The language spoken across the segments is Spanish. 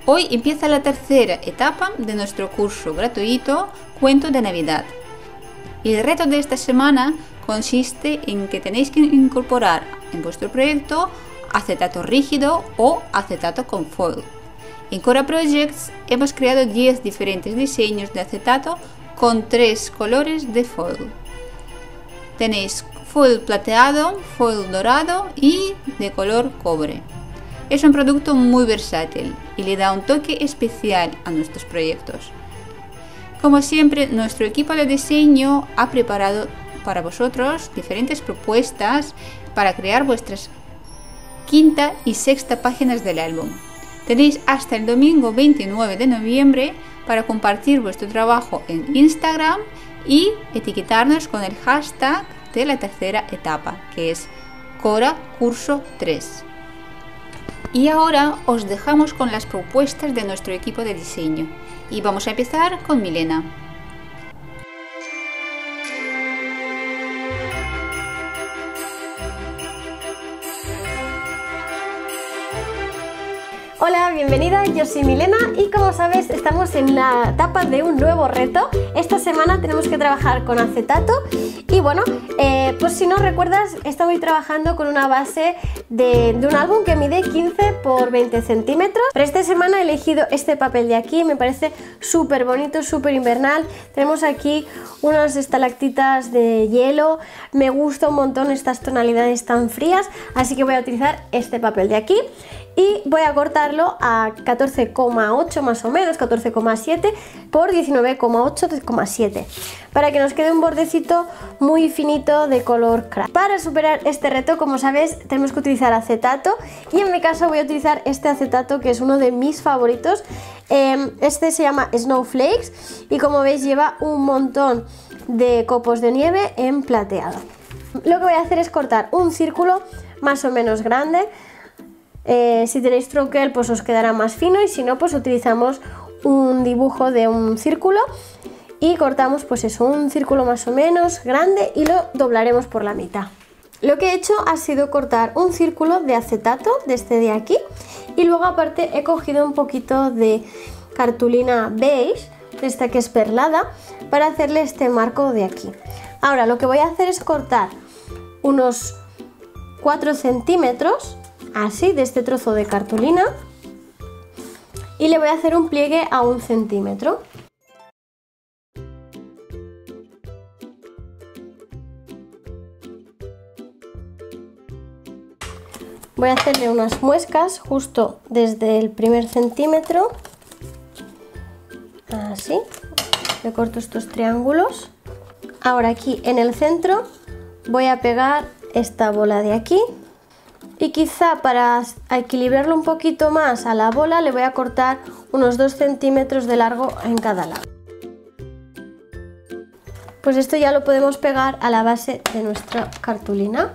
Hoy empieza la tercera etapa de nuestro curso gratuito Cuento de Navidad. El reto de esta semana consiste en que tenéis que incorporar en vuestro proyecto acetato rígido o acetato con foil. En Cora Projects hemos creado 10 diferentes diseños de acetato con 3 colores de foil. Tenéis foil plateado, foil dorado y de color cobre. Es un producto muy versátil y le da un toque especial a nuestros proyectos. Como siempre, nuestro equipo de diseño ha preparado para vosotros diferentes propuestas para crear vuestras quinta y sexta páginas del álbum. Tenéis hasta el domingo 29 de noviembre para compartir vuestro trabajo en Instagram y etiquetarnos con el hashtag de la tercera etapa, que es Cora Curso 3. Y ahora os dejamos con las propuestas de nuestro equipo de diseño y vamos a empezar con Milena. Hola, bienvenida, yo soy Milena y como sabes estamos en la etapa de un nuevo reto. Esta semana tenemos que trabajar con acetato y bueno, pues si no recuerdas, estoy trabajando con una base de un álbum que mide 15 por 20 centímetros. Pero esta semana he elegido este papel de aquí, me parece súper bonito, súper invernal. Tenemos aquí unas estalactitas de hielo, me gusta un montón estas tonalidades tan frías, así que voy a utilizar este papel de aquí. Y voy a cortarlo a 14,8 más o menos, 14,7 por 19,8,7 para que nos quede un bordecito muy finito de color craft. Para superar este reto, como sabes, tenemos que utilizar acetato y en mi caso voy a utilizar este acetato que es uno de mis favoritos. Este se llama Snowflakes y como veis lleva un montón de copos de nieve en plateado. Lo que voy a hacer es cortar un círculo más o menos grande. Si tenéis tronquel pues os quedará más fino y si no pues utilizamos un dibujo de un círculo y cortamos pues eso, un círculo más o menos grande y lo doblaremos por la mitad. Lo que he hecho ha sido cortar un círculo de acetato de este de aquí y luego aparte he cogido un poquito de cartulina beige, de esta que es perlada, para hacerle este marco de aquí. Ahora lo que voy a hacer es cortar unos 4 centímetros así de este trozo de cartulina y le voy a hacer un pliegue a 1 centímetro. Voy a hacerle unas muescas justo desde el primer centímetro, así, le corto estos triángulos. Ahora aquí en el centro voy a pegar esta bola de aquí. Y quizá para equilibrarlo un poquito más a la bola le voy a cortar unos 2 centímetros de largo en cada lado. Pues esto ya lo podemos pegar a la base de nuestra cartulina.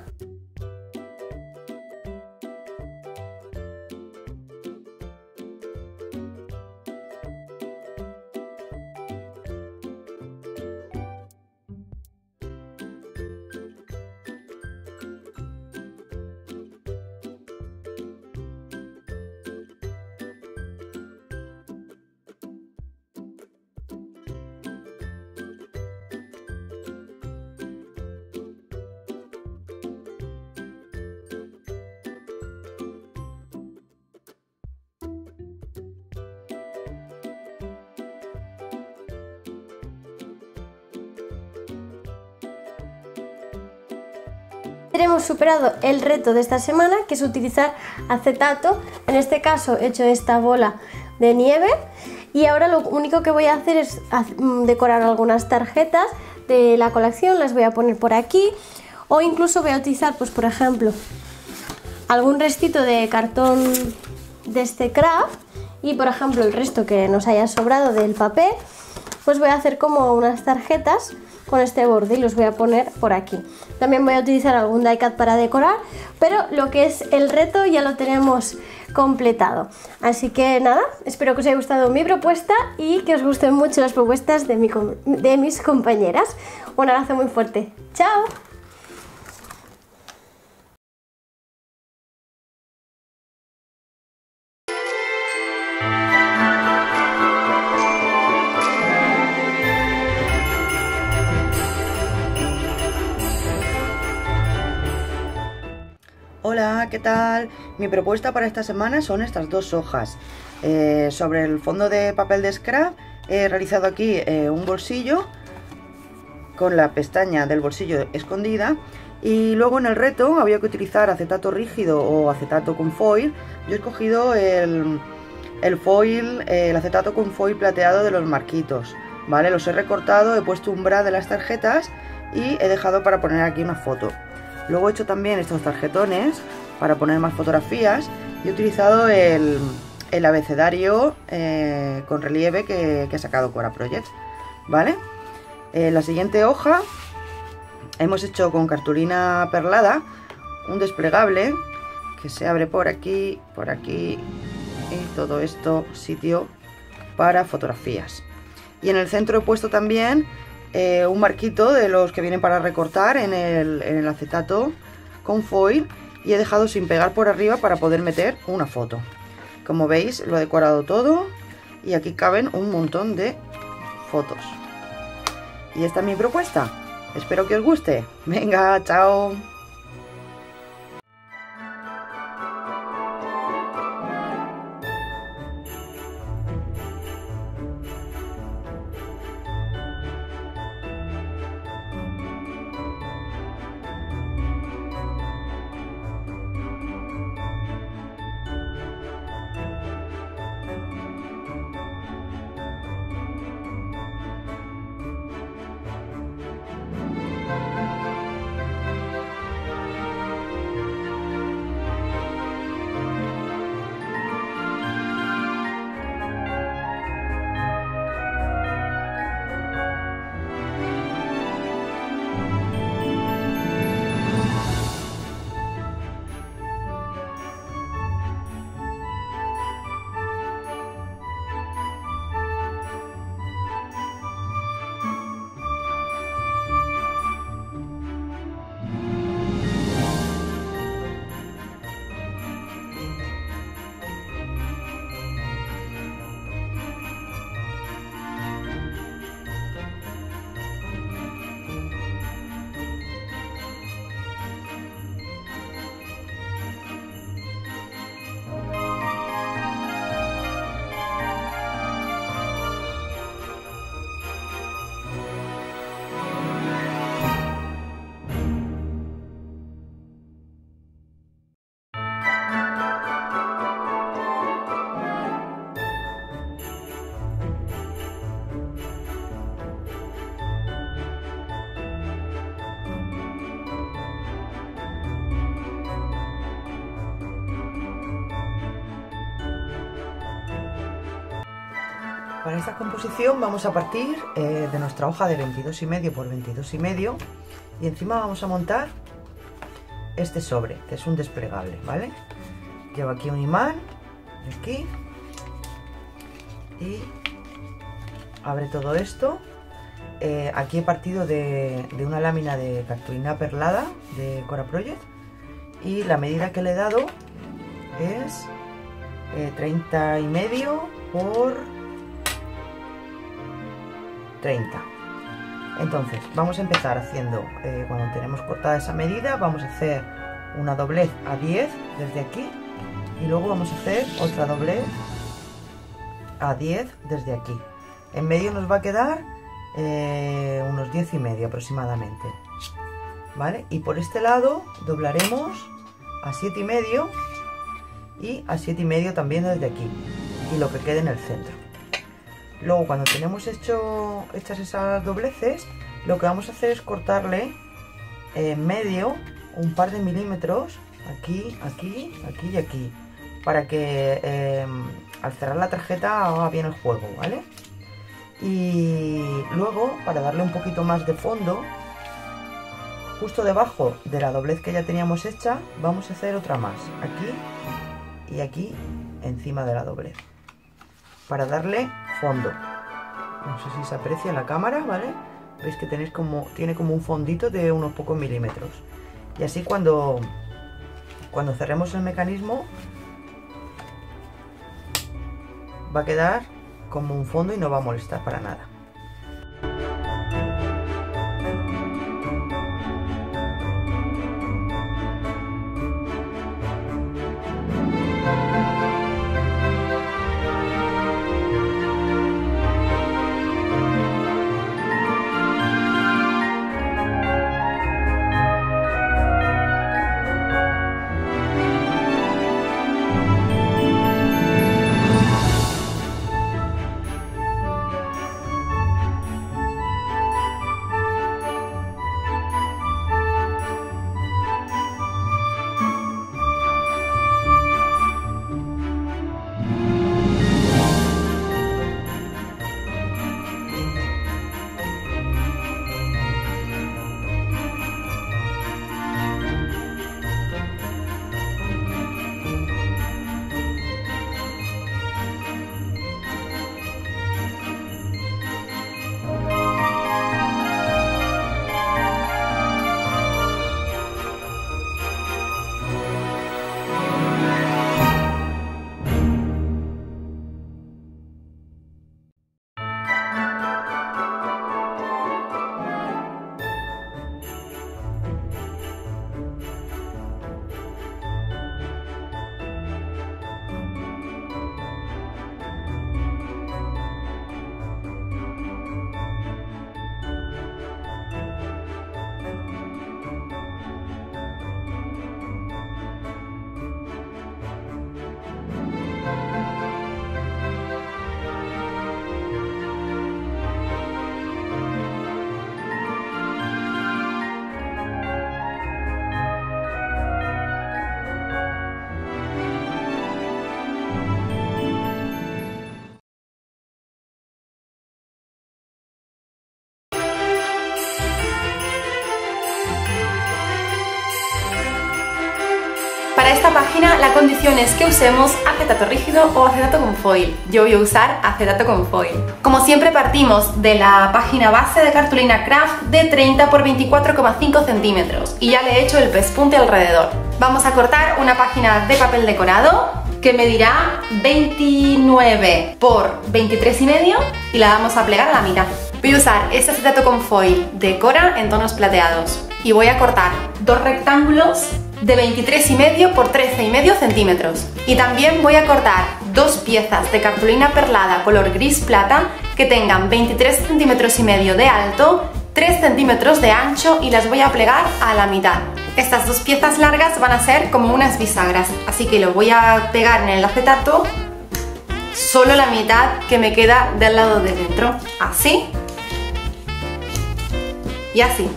Hemos superado el reto de esta semana, que es utilizar acetato. En este caso he hecho esta bola de nieve y ahora lo único que voy a hacer es decorar algunas tarjetas de la colección, las voy a poner por aquí o incluso voy a utilizar pues por ejemplo algún restito de cartón de este craft y por ejemplo el resto que nos haya sobrado del papel, pues voy a hacer como unas tarjetas con este borde y los voy a poner por aquí. También voy a utilizar algún die cut para decorar, pero lo que es el reto ya lo tenemos completado. Así que nada, espero que os haya gustado mi propuesta y que os gusten mucho las propuestas de mis compañeras. Un abrazo muy fuerte. ¡Chao! Hola, ¿qué tal? Mi propuesta para esta semana son estas dos hojas. Sobre el fondo de papel de scrap he realizado aquí un bolsillo con la pestaña del bolsillo escondida, y luego en el reto había que utilizar acetato rígido o acetato con foil. Yo he escogido el foil, el acetato con foil plateado de los marquitos, ¿vale? Los he recortado, he puesto un bra de las tarjetas y he dejado para poner aquí una foto. Luego he hecho también estos tarjetones para poner más fotografías y he utilizado el abecedario con relieve que he sacado Cora Project, ¿vale? La siguiente hoja hemos hecho con cartulina perlada un desplegable que se abre por aquí y todo esto sitio para fotografías. Y en el centro he puesto también un marquito de los que vienen para recortar en el acetato con foil, y he dejado sin pegar por arriba para poder meter una foto. Como veis, lo he decorado todo y aquí caben un montón de fotos. Y esta es mi propuesta. Espero que os guste. Venga, chao. Para esta composición vamos a partir de nuestra hoja de 22,5 por 22,5 y encima vamos a montar este sobre, que es un desplegable, ¿vale? Llevo aquí un imán, aquí, y abre todo esto. Aquí he partido de una lámina de cartulina perlada de Cora Project y la medida que le he dado es 30,5 por 30. Entonces vamos a empezar haciendo, cuando tenemos cortada esa medida, vamos a hacer una doblez a 10 desde aquí y luego vamos a hacer otra doblez a 10 desde aquí. En medio nos va a quedar unos 10,5 aproximadamente, ¿vale? Y por este lado doblaremos a 7,5 y a 7,5 también desde aquí, y lo que quede en el centro. Luego, cuando tenemos hechas esas dobleces, lo que vamos a hacer es cortarle en medio un par de milímetros, aquí, aquí, aquí y aquí, para que al cerrar la tarjeta haga bien el juego, ¿vale? Y luego, para darle un poquito más de fondo, justo debajo de la doblez que ya teníamos hecha, vamos a hacer otra más, aquí y aquí, encima de la doblez, para darle fondo. No sé si se aprecia en la cámara, ¿vale? Veis que tiene como un fondito de unos pocos milímetros. Y así cuando cerremos el mecanismo va a quedar como un fondo y no va a molestar para nada. Para esta página la condición es que usemos acetato rígido o acetato con foil. Yo voy a usar acetato con foil. Como siempre partimos de la página base de cartulina craft de 30 x 24,5 centímetros y ya le he hecho el pespunte alrededor. Vamos a cortar una página de papel decorado que medirá 29 por 23,5 y la vamos a plegar a la mitad. Voy a usar este acetato con foil de Cora en tonos plateados y voy a cortar dos rectángulos de 23,5 por 13,5 centímetros. Y también voy a cortar dos piezas de cartulina perlada color gris plata que tengan 23 centímetros y medio de alto, 3 centímetros de ancho y las voy a plegar a la mitad. Estas dos piezas largas van a ser como unas bisagras, así que lo voy a pegar en el acetato solo la mitad que me queda del lado de dentro, así y así.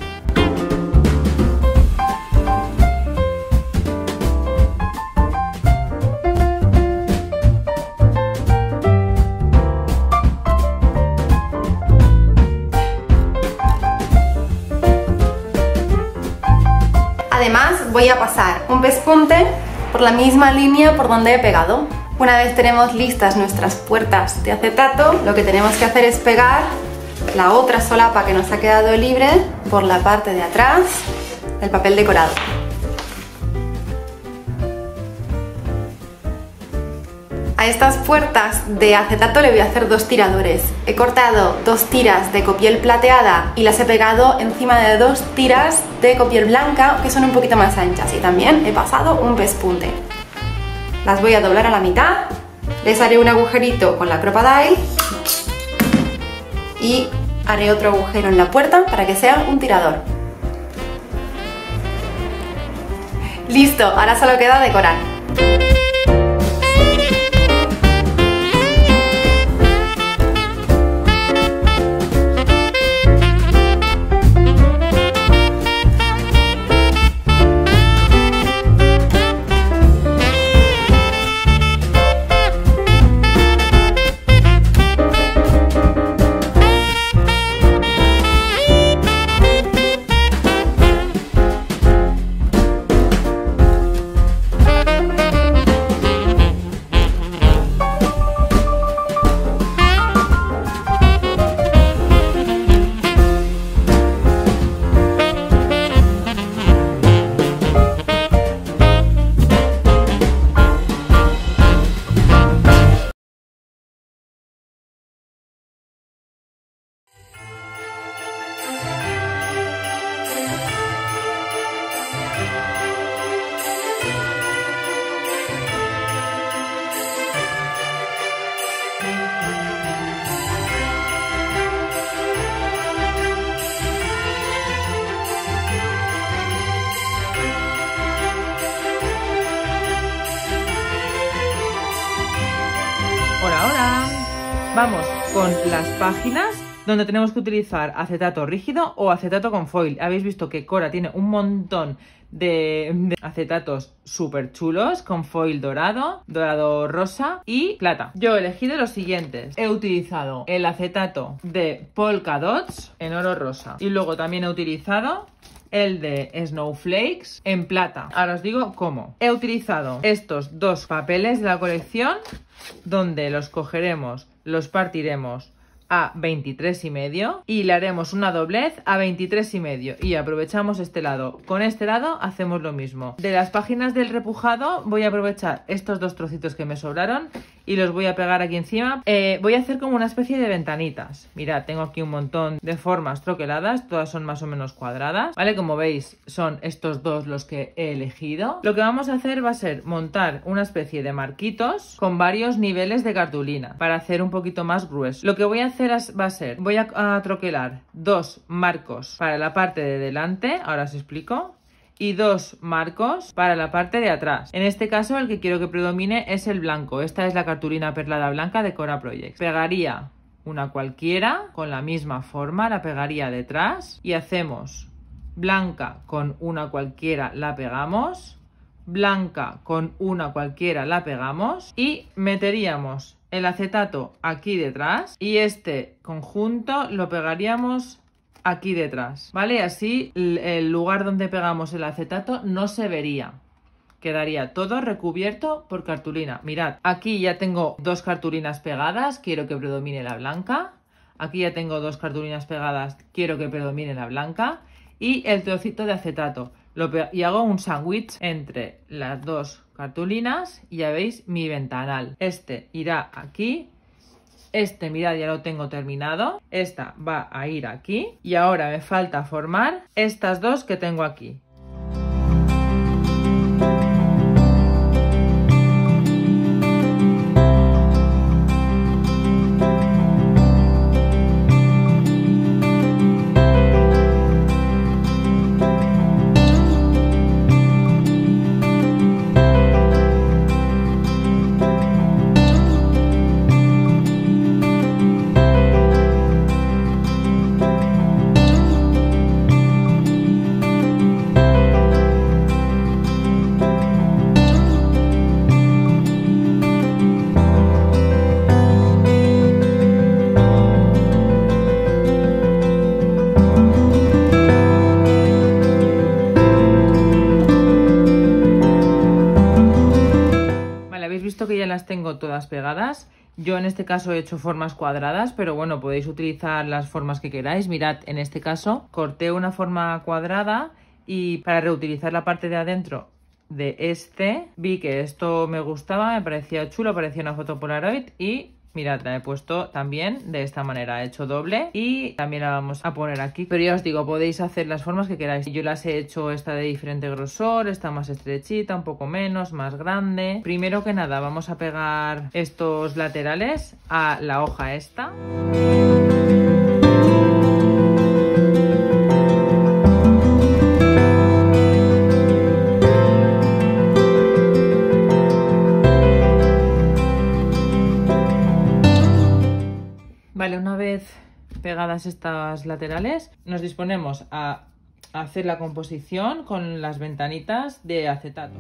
Además voy a pasar un pespunte por la misma línea por donde he pegado. Una vez tenemos listas nuestras puertas de acetato, lo que tenemos que hacer es pegar la otra solapa que nos ha quedado libre por la parte de atrás del papel decorado. A estas puertas de acetato le voy a hacer dos tiradores. He cortado dos tiras de copiel plateada y las he pegado encima de dos tiras de copiel blanca que son un poquito más anchas y también he pasado un pespunte. Las voy a doblar a la mitad, les haré un agujerito con la Crop-A-Dile y haré otro agujero en la puerta para que sea un tirador. Listo, ahora solo queda decorar. Vamos con las páginas donde tenemos que utilizar acetato rígido o acetato con foil. Habéis visto que Cora tiene un montón de acetatos súper chulos con foil dorado, dorado rosa y plata. Yo he elegido los siguientes. He utilizado el acetato de Polka Dots en oro rosa y luego también he utilizado el de Snowflakes en plata. Ahora os digo cómo. He utilizado estos dos papeles de la colección donde los cogeremos, los partiremos a 23,5 y le haremos una doblez a 23,5 y aprovechamos este lado. Con este lado hacemos lo mismo. De las páginas del repujado voy a aprovechar estos dos trocitos que me sobraron y los voy a pegar aquí encima. Voy a hacer como una especie de ventanitas. Mirad, tengo aquí un montón de formas troqueladas, todas son más o menos cuadradas, ¿vale? Como veis son estos dos los que he elegido. Lo que vamos a hacer va a ser montar una especie de marquitos con varios niveles de cartulina para hacer un poquito más grueso. Lo que voy a hacer va a ser, voy a troquelar dos marcos para la parte de delante, ahora os explico, y dos marcos para la parte de atrás. En este caso el que quiero que predomine es el blanco. Esta es la cartulina perlada blanca de Cora Projects. Pegaría una cualquiera con la misma forma, la pegaría detrás y hacemos blanca con una cualquiera, la pegamos, blanca con una cualquiera, la pegamos y meteríamos el acetato aquí detrás y este conjunto lo pegaríamos aquí detrás, ¿vale? Así el lugar donde pegamos el acetato no se vería, quedaría todo recubierto por cartulina. Mirad, aquí ya tengo 2 cartulinas pegadas, quiero que predomine la blanca. Aquí ya tengo 2 cartulinas pegadas, quiero que predomine la blanca. Y el trocito de acetato. Y hago un sándwich entre las 2 cartulinas y ya veis mi ventanal. Este irá aquí. Este, mirad, ya lo tengo terminado. Esta va a ir aquí. Y ahora me falta formar estas 2 que tengo aquí. Que ya las tengo todas pegadas. Yo en este caso he hecho formas cuadradas, pero bueno, podéis utilizar las formas que queráis. Mirad, en este caso corté una forma cuadrada y para reutilizar la parte de adentro de este, vi que esto me gustaba, me parecía chulo, parecía una foto Polaroid y mirad, la he puesto también de esta manera, he hecho doble y también la vamos a poner aquí. Pero ya os digo, podéis hacer las formas que queráis. Yo las he hecho esta de diferente grosor, esta más estrechita, un poco menos, más grande. Primero que nada vamos a pegar estos laterales a la hoja esta. Vale, una vez pegadas estas laterales, nos disponemos a hacer la composición con las ventanitas de acetato.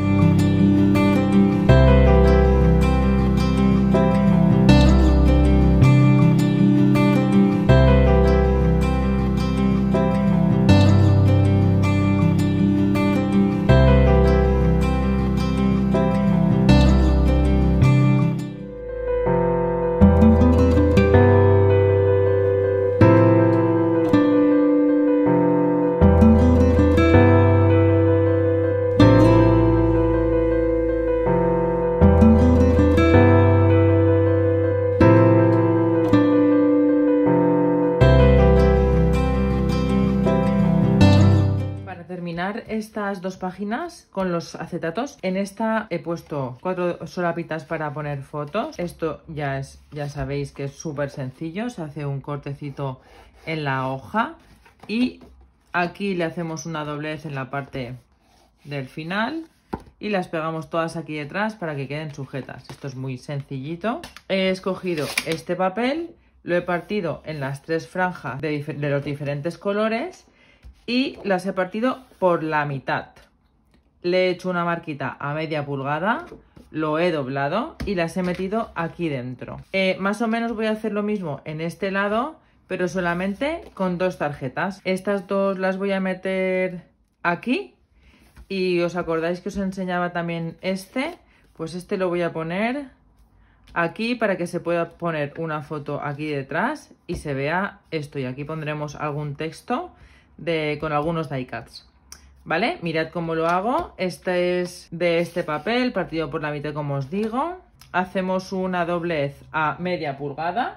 Estas 2 páginas con los acetatos, en esta he puesto 4 solapitas para poner fotos. Esto ya sabéis que es súper sencillo, se hace un cortecito en la hoja y aquí le hacemos una doblez en la parte del final y las pegamos todas aquí detrás para que queden sujetas. Esto es muy sencillito. He escogido este papel, lo he partido en las 3 franjas de los diferentes colores y las he partido por la mitad. Le he hecho una marquita a media pulgada, lo he doblado y las he metido aquí dentro. Más o menos voy a hacer lo mismo en este lado, pero solamente con 2 tarjetas. Estas 2 las voy a meter aquí y os acordáis que os enseñaba también este, pues este lo voy a poner aquí para que se pueda poner una foto aquí detrás y se vea esto, y aquí pondremos algún texto con algunos die cuts. ¿Vale? Mirad cómo lo hago. Este es de este papel, partido por la mitad como os digo. Hacemos una doblez a media pulgada.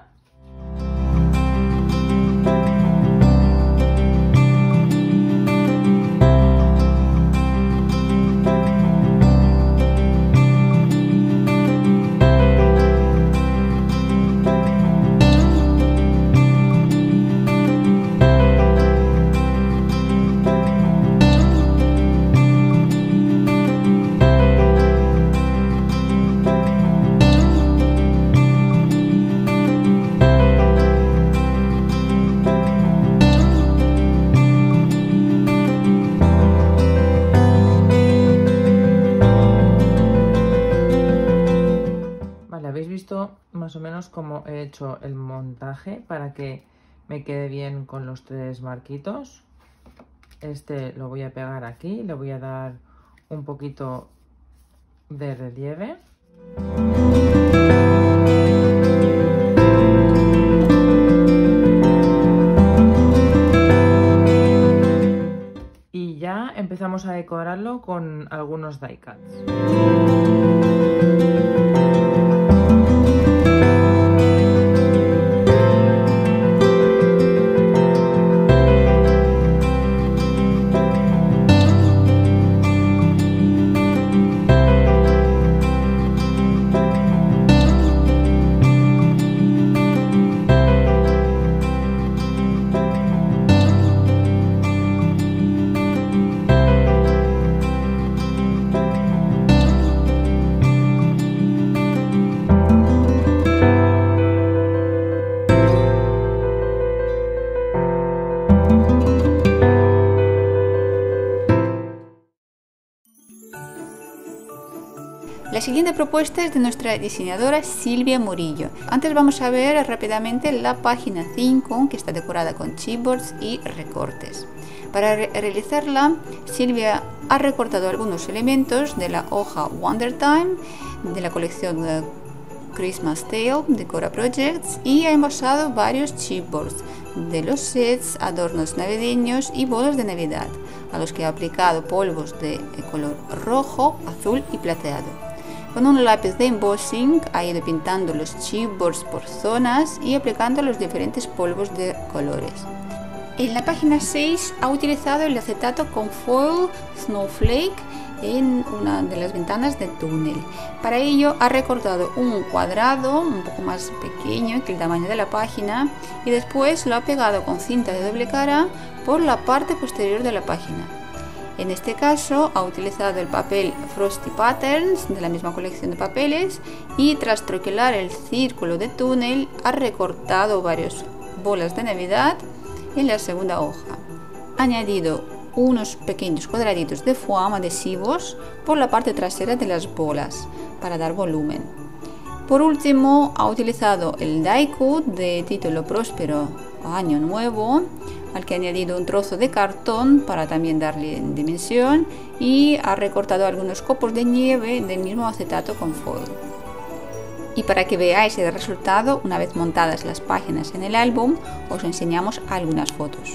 Más o menos como he hecho el montaje para que me quede bien con los 3 marquitos. Este lo voy a pegar aquí, le voy a dar un poquito de relieve. Y ya empezamos a decorarlo con algunos die cuts. La siguiente propuesta es de nuestra diseñadora Silvia Murillo. Antes vamos a ver rápidamente la página 5, que está decorada con chipboards y recortes. Para realizarla, Silvia ha recortado algunos elementos de la hoja Wonder Time de la colección Christmas Tale de Cora Projects y ha envasado varios chipboards de los sets, adornos navideños y bolas de Navidad, a los que ha aplicado polvos de color rojo, azul y plateado. Con un lápiz de embossing ha ido pintando los chipboards por zonas y aplicando los diferentes polvos de colores. En la página 6 ha utilizado el acetato con foil Snowflake en una de las ventanas de túnel. Para ello ha recortado un cuadrado un poco más pequeño que el tamaño de la página y después lo ha pegado con cinta de doble cara por la parte posterior de la página. En este caso ha utilizado el papel Frosty Patterns de la misma colección de papeles y tras troquelar el círculo de túnel ha recortado varias bolas de Navidad en la segunda hoja. Ha añadido unos pequeños cuadraditos de foam adhesivos por la parte trasera de las bolas para dar volumen. Por último ha utilizado el die cut de título próspero Año Nuevo, al que ha añadido un trozo de cartón para también darle dimensión y ha recortado algunos copos de nieve del mismo acetato con foil. Y para que veáis el resultado, una vez montadas las páginas en el álbum, os enseñamos algunas fotos.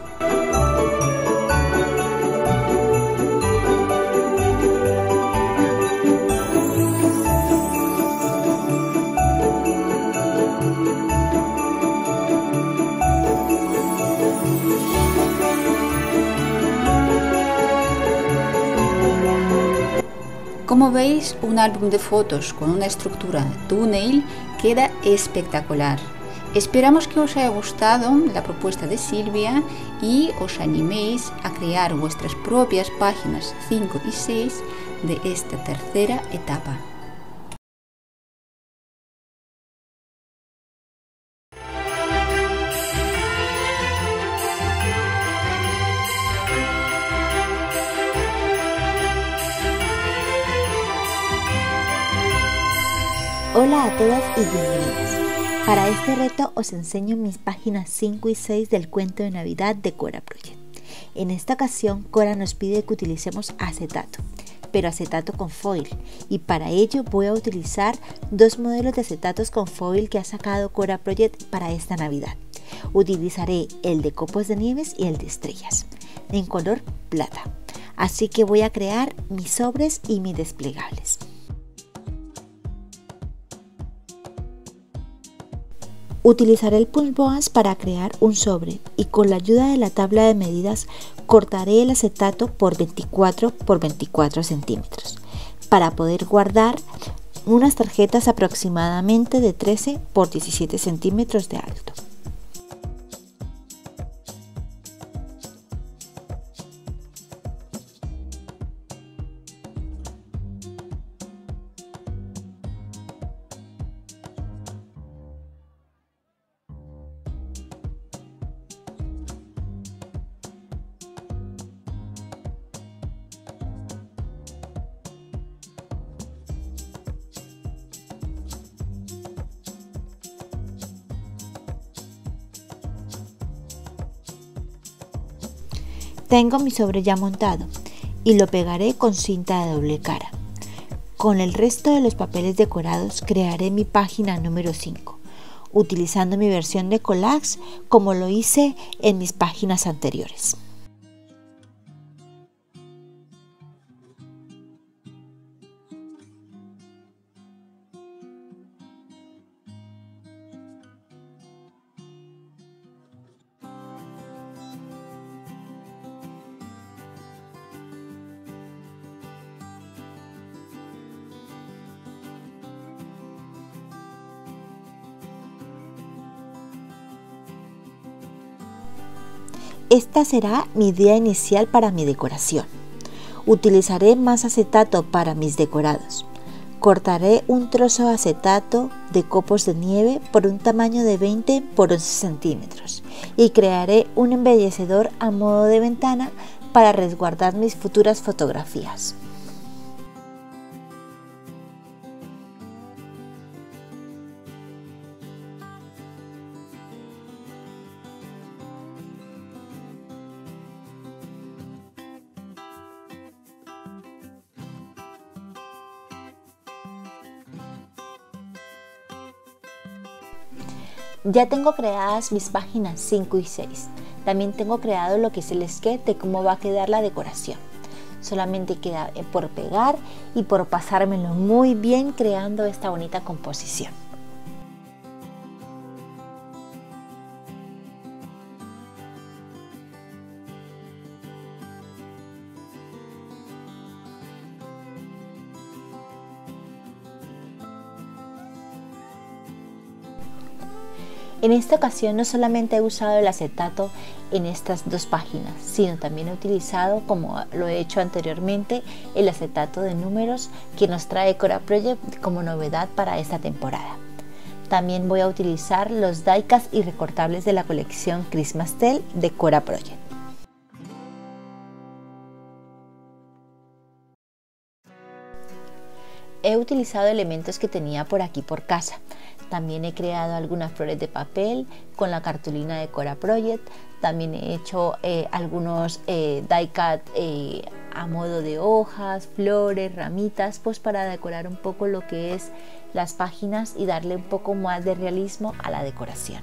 Como veis, un álbum de fotos con una estructura túnel queda espectacular. Esperamos que os haya gustado la propuesta de Silvia y os animéis a crear vuestras propias páginas 5 y 6 de esta tercera etapa. Hola a todas y bienvenidas. Para este reto os enseño mis páginas 5 y 6 del cuento de Navidad de Cora Project. En esta ocasión Cora nos pide que utilicemos acetato, pero acetato con foil, y para ello voy a utilizar dos modelos de acetatos con foil que ha sacado Cora Project para esta Navidad. Utilizaré el de copos de nieves y el de estrellas, en color plata. Así que voy a crear mis sobres y mis desplegables. Utilizaré el punch boas para crear un sobre y con la ayuda de la tabla de medidas cortaré el acetato por 24 por 24 centímetros para poder guardar unas tarjetas aproximadamente de 13 por 17 centímetros de alto. Tengo mi sobre ya montado y lo pegaré con cinta de doble cara. Con el resto de los papeles decorados crearé mi página número 5, utilizando mi versión de collage como lo hice en mis páginas anteriores. Esta será mi idea inicial para mi decoración. Utilizaré más acetato para mis decorados. Cortaré un trozo de acetato de copos de nieve por un tamaño de 20 por 11 centímetros y crearé un embellecedor a modo de ventana para resguardar mis futuras fotografías. Ya tengo creadas mis páginas 5 y 6. También tengo creado lo que es el sketch de cómo va a quedar la decoración. Solamente queda por pegar y por pasármelo muy bien creando esta bonita composición. En esta ocasión no solamente he usado el acetato en estas dos páginas, sino también he utilizado, como lo he hecho anteriormente, el acetato de números que nos trae Cora Project como novedad para esta temporada. También voy a utilizar los die-cast y recortables de la colección Christmas Tale de Cora Project. He utilizado elementos que tenía por aquí por casa. También he creado algunas flores de papel con la cartulina de Cora Project. También he hecho algunos die cut a modo de hojas, flores, ramitas, pues para decorar un poco lo que es las páginas y darle un poco más de realismo a la decoración.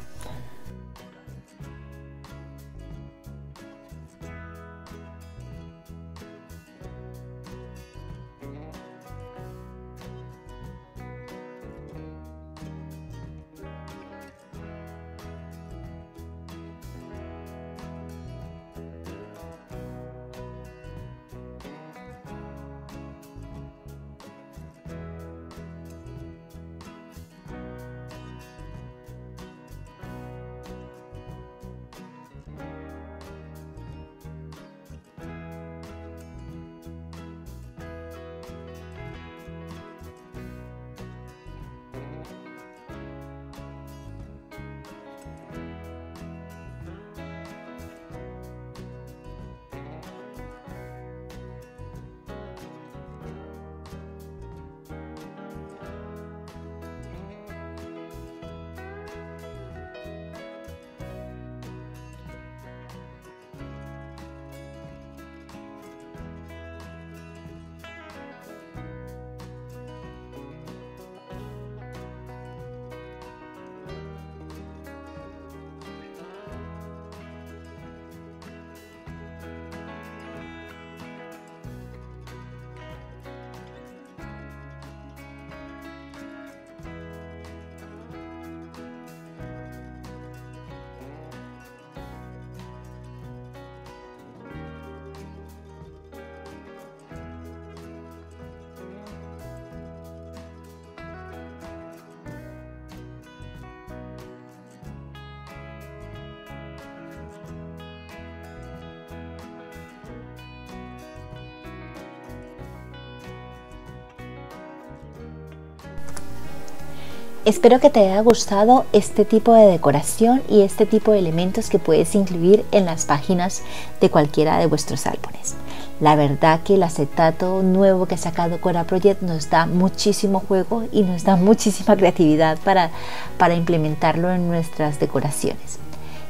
Espero que te haya gustado este tipo de decoración y este tipo de elementos que puedes incluir en las páginas de cualquiera de vuestros álbumes. La verdad que el acetato nuevo que ha sacado Cora Project nos da muchísimo juego y nos da muchísima creatividad para implementarlo en nuestras decoraciones.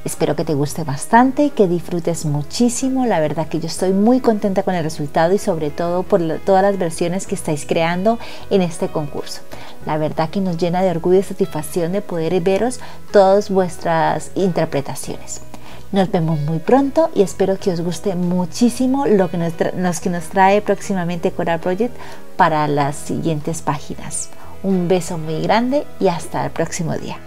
Espero que te guste bastante, que disfrutes muchísimo. La verdad que yo estoy muy contenta con el resultado y sobre todo por todas las versiones que estáis creando en este concurso. La verdad que nos llena de orgullo y satisfacción de poder veros todas vuestras interpretaciones. Nos vemos muy pronto y espero que os guste muchísimo lo que nos trae próximamente Cora Project para las siguientes páginas. Un beso muy grande y hasta el próximo día.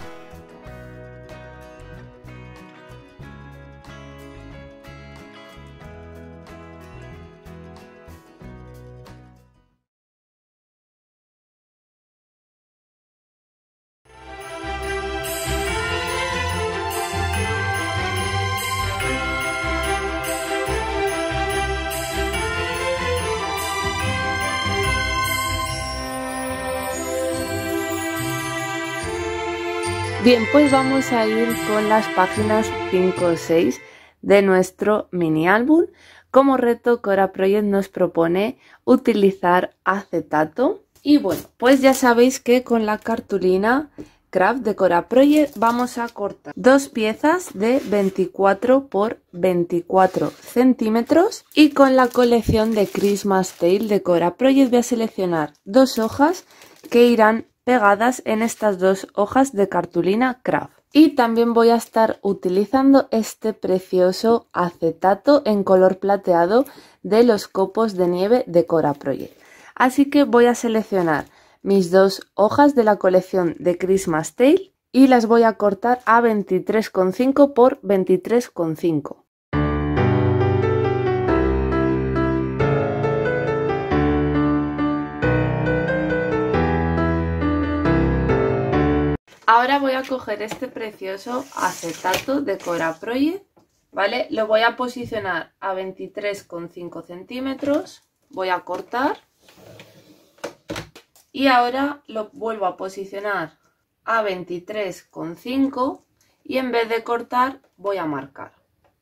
Bien, pues vamos a ir con las páginas 5 o 6 de nuestro mini álbum. Como reto, Cora Project nos propone utilizar acetato. Y bueno, pues ya sabéis que con la cartulina Craft de Cora Project vamos a cortar dos piezas de 24 por 24 centímetros. Y con la colección de Christmas Tale de Cora Project voy a seleccionar dos hojas que irán pegadas en estas dos hojas de cartulina Craft. Y también voy a estar utilizando este precioso acetato en color plateado de los copos de nieve de Cora Project. Así que voy a seleccionar mis dos hojas de la colección de Christmas Tale y las voy a cortar a 23,5 por 23,5. Ahora voy a coger este precioso acetato de Cora Project, ¿vale? Lo voy a posicionar a 23,5 centímetros, voy a cortar y ahora lo vuelvo a posicionar a 23,5 y en vez de cortar voy a marcar.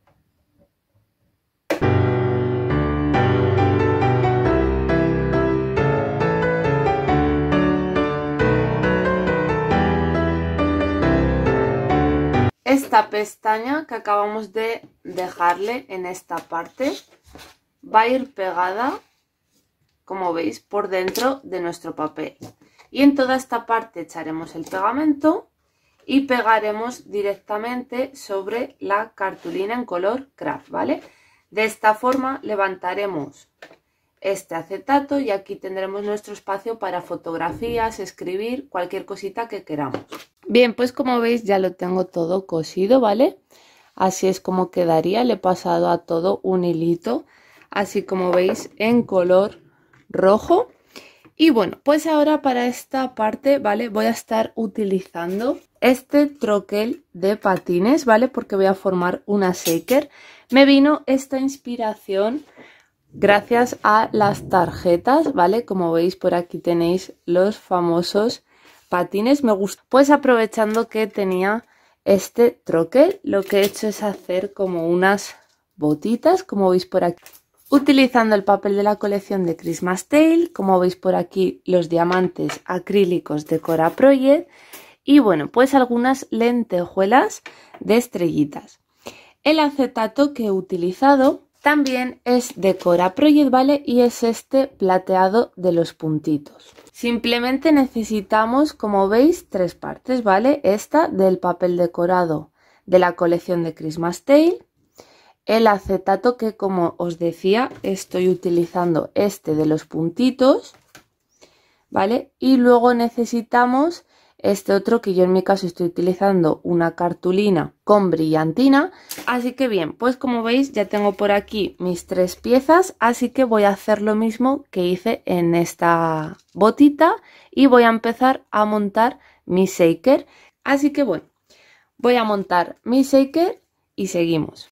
Esta pestaña que acabamos de dejarle en esta parte va a ir pegada, como veis, por dentro de nuestro papel. Y en toda esta parte echaremos el pegamento y pegaremos directamente sobre la cartulina en color Craft, ¿vale? De esta forma levantaremos este acetato y aquí tendremos nuestro espacio para fotografías, escribir, cualquier cosita que queramos. Bien, pues como veis ya lo tengo todo cosido, ¿vale? Así es como quedaría, le he pasado a todo un hilito, así como veis en color rojo. Y bueno, pues ahora para esta parte, ¿vale? Voy a estar utilizando este troquel de patines, ¿vale? Porque voy a formar una shaker. Me vino esta inspiración gracias a las tarjetas, ¿vale? Como veis por aquí tenéis los famosos patines. Me gusta. Pues aprovechando que tenía este troquel, lo que he hecho es hacer como unas botitas, como veis por aquí. Utilizando el papel de la colección de Christmas Tale, como veis por aquí los diamantes acrílicos de Cora Project y bueno, pues algunas lentejuelas de estrellitas. El acetato que he utilizado también es de Cora Project, ¿vale? Y es este plateado de los puntitos. Simplemente necesitamos, como veis, tres partes, ¿vale? Esta del papel decorado de la colección de Christmas Tale. El acetato que, como os decía, estoy utilizando este de los puntitos, ¿vale? Y luego necesitamos este otro que yo en mi caso estoy utilizando una cartulina con brillantina. Así que bien, pues como veis ya tengo por aquí mis tres piezas, así que voy a hacer lo mismo que hice en esta botita y voy a empezar a montar mi shaker. Así que bueno, voy a montar mi shaker y seguimos.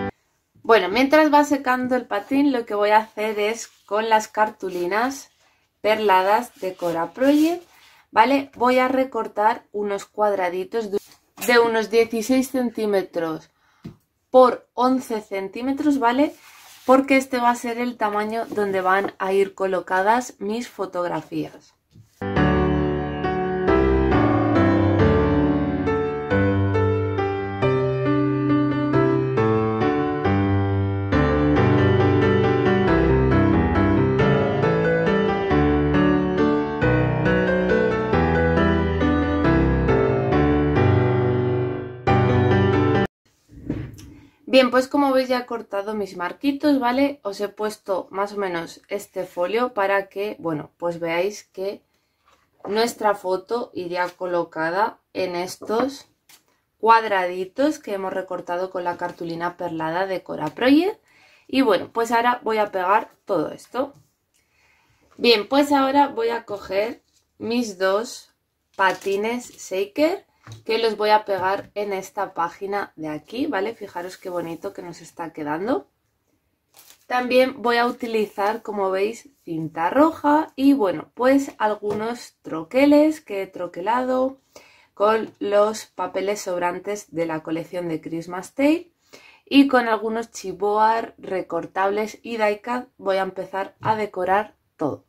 Bueno, mientras va secando el patín, lo que voy a hacer es con las cartulinas perladas de Cora Project, ¿vale? Voy a recortar unos cuadraditos de unos 16 centímetros por 11 centímetros, ¿vale? Porque este va a ser el tamaño donde van a ir colocadas mis fotografías. Bien, pues como veis ya he cortado mis marquitos, ¿vale? Os he puesto más o menos este folio para que, bueno, pues veáis que nuestra foto iría colocada en estos cuadraditos que hemos recortado con la cartulina perlada de Cora Project. Y bueno, pues ahora voy a pegar todo esto. Bien, pues ahora voy a coger mis dos patines shaker, que los voy a pegar en esta página de aquí, ¿vale? Fijaros qué bonito que nos está quedando. También voy a utilizar, como veis, cinta roja y, bueno, pues algunos troqueles que he troquelado con los papeles sobrantes de la colección de Christmas Tale y con algunos chipboard recortables y die-cut voy a empezar a decorar todo.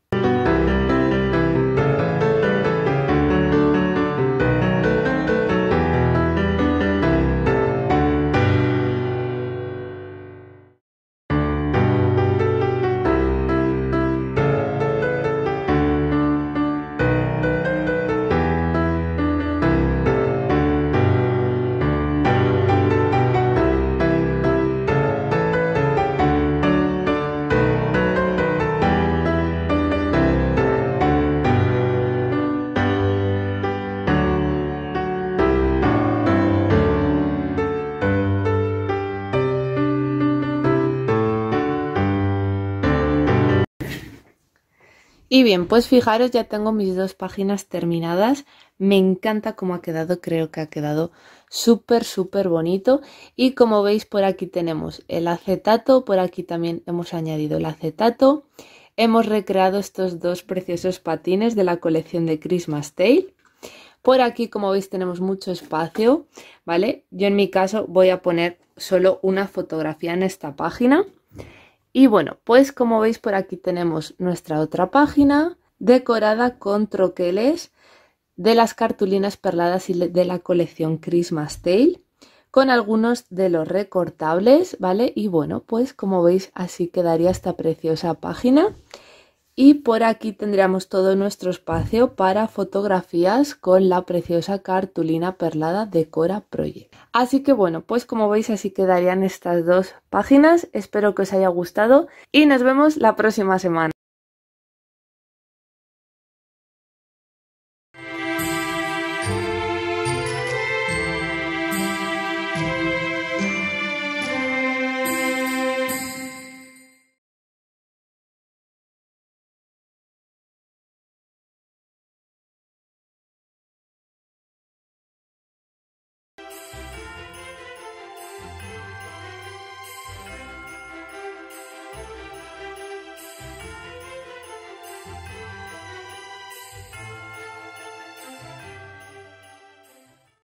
Y bien, pues fijaros, ya tengo mis dos páginas terminadas. Me encanta cómo ha quedado, creo que ha quedado súper bonito. Y como veis, por aquí tenemos el acetato, por aquí también hemos añadido el acetato. Hemos recreado estos dos preciosos patines de la colección de Christmas Tale. Por aquí, como veis, tenemos mucho espacio, ¿vale? Yo en mi caso voy a poner solo una fotografía en esta página. Y bueno, pues como veis por aquí tenemos nuestra otra página decorada con troqueles de las cartulinas perladas y de la colección Christmas Tale, con algunos de los recortables, ¿vale? Y bueno, pues como veis así quedaría esta preciosa página. Y por aquí tendríamos todo nuestro espacio para fotografías con la preciosa cartulina perlada de Cora Project. Así que bueno, pues como veis así quedarían estas dos páginas. Espero que os haya gustado y nos vemos la próxima semana.